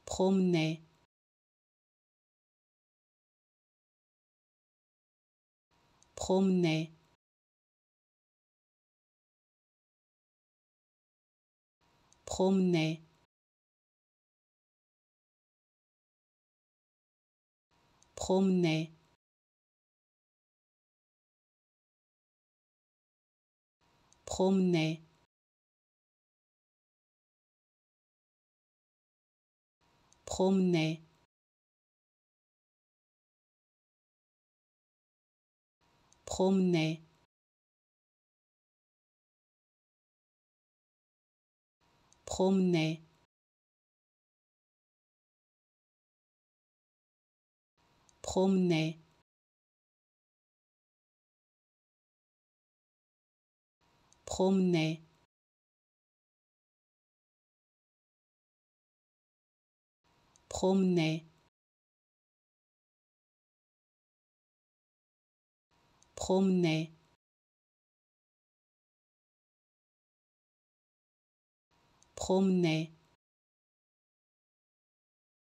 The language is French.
promener, promener, promener, promener, promener, promener, promener, promener, promener, promener, promener, promener, promener,